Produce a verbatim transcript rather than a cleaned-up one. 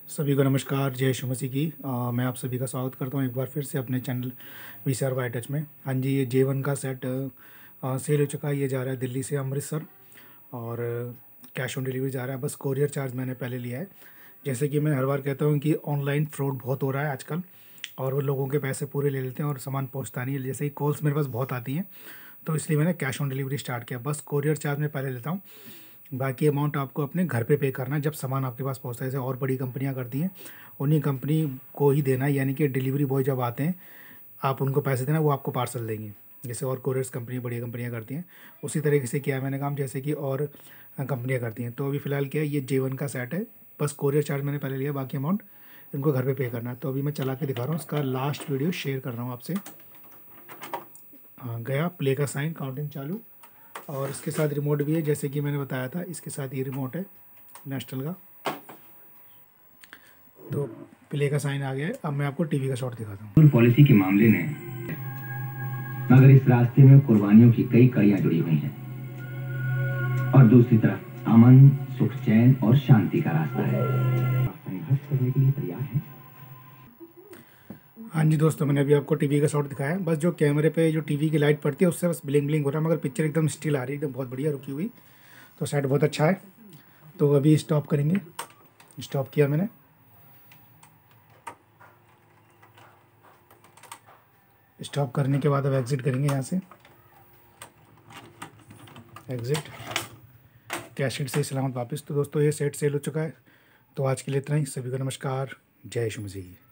सभी को नमस्कार, जय यीशु मसीह की। अ, मैं आप सभी का स्वागत करता हूँ एक बार फिर से अपने channel V C R Y touch में। हाँ जी, ये जे वन का सेट अ, सेल हो चुका है। ये जा रहा है दिल्ली से अमृतसर और कैश ऑन डिलीवरी जा रहा है। बस कोरियर चार्ज मैंने पहले लिया है। जैसे कि मैं हर बार कहता हूँ कि ऑनलाइन फ्रॉड बहुत हो रहा है आजकल, और वो लोगों के पैसे पूरे ले लेते हैं और सामान पहुँचता नहीं है। जैसे ही कॉल्स मेरे पास बहुत आती हैं, तो इसलिए मैंने कैश ऑन डिलीवरी स्टार्ट किया। बस कोरियर चार्ज मैं पहले लेता हूँ, बाकी अमाउंट आपको अपने घर पे पे करना है जब सामान आपके पास पहुंचता है। जैसे और बड़ी कंपनियां करती हैं, उन्हीं कंपनी को ही देना है, यानी कि डिलीवरी बॉय जब आते हैं आप उनको पैसे देना, वो आपको पार्सल देंगे। जैसे और कोरियर्स कंपनी बड़ी कंपनियां करती हैं, उसी तरीके से किया है मैंने काम, जैसे कि और कंपनियां करती हैं। तो अभी फ़िलहाल क्या है, ये जे वन का सेट है। बस कोरियर चार्ज मैंने पहले लिया, बाकी अमाउंट इनको घर पर पे करना है। तो अभी मैं चला के दिखा रहा हूँ, उसका लास्ट वीडियो शेयर कर रहा हूँ आपसे। हाँ, गया प्ले का साइन, काउंटिंग चालू, और इसके साथ रिमोट भी है, जैसे कि मैंने बताया था। इसके साथ ये रिमोट है नेशनल का। तो प्ले का साइन आ गया है। अब मैं आपको टीवी का शॉट दिखाता हूँ। पॉलिसी के मामले में मगर इस रास्ते में कुर्बानियों की कई कड़ियां जुड़ी हुई हैं, और दूसरी तरफ अमन, सुख, चैन और शांति का रास्ता है। संघर्ष करने के लिए तैयार हैं। हाँ जी दोस्तों, मैंने अभी आपको टीवी का शॉट दिखाया है। बस जो कैमरे पे जो टीवी की लाइट पड़ती है उससे बस ब्लिंक ब्लिंक हो रहा है, मगर पिक्चर एकदम स्टिल आ रही है, एकदम बहुत बढ़िया रुकी हुई। तो सेट बहुत अच्छा है। तो अभी स्टॉप करेंगे। स्टॉप किया मैंने। स्टॉप करने के बाद अब एग्ज़िट करेंगे यहाँ से। एग्ज़िट, कैशिट से सलामत वापस। तो दोस्तों, ये सेट सेल हो चुका है। तो आज के लिए इतना ही। सभी को नमस्कार, जय यीशु मसीह।